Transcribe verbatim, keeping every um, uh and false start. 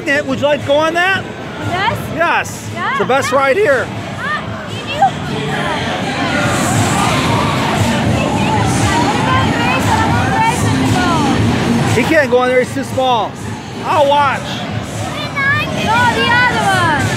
magnet. Would you like to go on that? Yes? Yes. Yeah. It's the best ride here. Ah, you do? He can't go on there. He's too small. I'll watch. No, the other one.